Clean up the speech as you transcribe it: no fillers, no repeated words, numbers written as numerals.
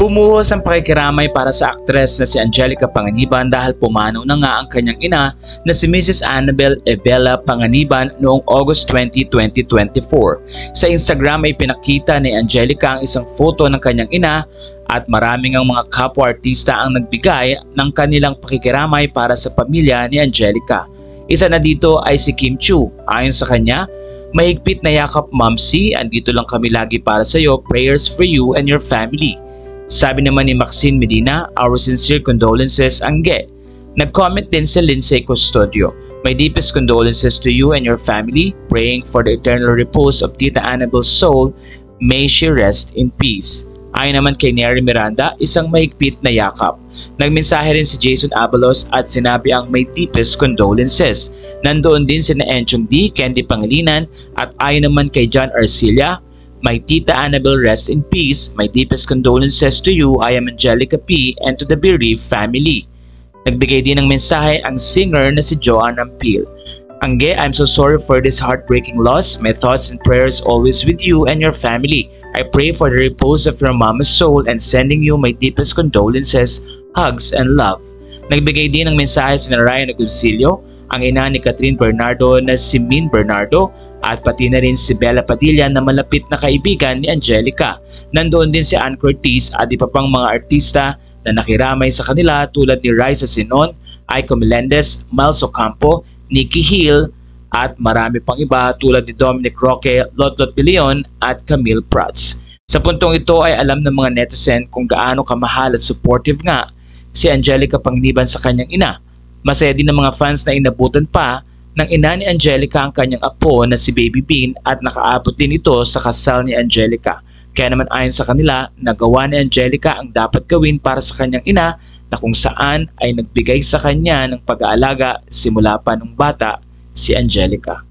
Bumuhos ang pakikiramay para sa aktres na si Angelica Panganiban dahil pumanaw na nga ang kanyang ina na si Mrs. Annabel Evela Panganiban noong August 20, 2024. Sa Instagram ay pinakita ni Angelica ang isang photo ng kanyang ina at maraming ang mga kapwa-artista ang nagbigay ng kanilang pakikiramay para sa pamilya ni Angelica. Isa na dito ay si Kim Chiu. Ayon sa kanya, "Mahigpit na yakap, Momsy, andito lang kami lagi para sa iyo, prayers for you and your family." Sabi naman ni Maxine Medina, "Our sincere condolences, Angge." Nag-comment din si Lindsay Custodio, "My deepest condolences to you and your family, praying for the eternal repose of Tita Annabel's soul, may she rest in peace." Ayon naman kay Neri Miranda, isang mahigpit na yakap. Nagmensahe rin si Jason Abalos at sinabi ang may deepest condolences. Nandoon din si Enchong D, Candy Pangilinan at ayon naman kay John Arcilla, "My Tita Annabel, rest in peace. My deepest condolences to you. I am Angelica P. and to the bereaved family." Nagbigay din ng mensahe ang singer na si Joanne Ampil. "Angge, I'm so sorry for this heartbreaking loss. My thoughts and prayers always with you and your family. I pray for the repose of your mama's soul and sending you my deepest condolences, hugs, and love." Nagbigay din ng mensahe si Ryan Agoncillo, ang ina ni Catherine Bernardo na si Min Bernardo, at pati na rin si Bella Padilla na malapit na kaibigan ni Angelica. Nandoon din si Ann Curtis at iba pang mga artista na nakiramay sa kanila tulad ni Raisa Sinon, Aiko Melendez, Miles Ocampo, Nikki Hill at marami pang iba tulad ni Dominic Roque, Lotlot de Leon at Camille Prats. Sa puntong ito ay alam ng mga netizen kung gaano kamahal at supportive nga si Angelica Panganiban sa kanyang ina. Masaya din ng mga fans na inabutan pa ng ina ni Angelica ang kanyang apo na si Baby Bean at nakaabot din ito sa kasal ni Angelica. Kaya naman ayon sa kanila, nagawa ni Angelica ang dapat gawin para sa kanyang ina na kung saan ay nagbigay sa kanya ng pag-aalaga simula pa nung bata si Angelica.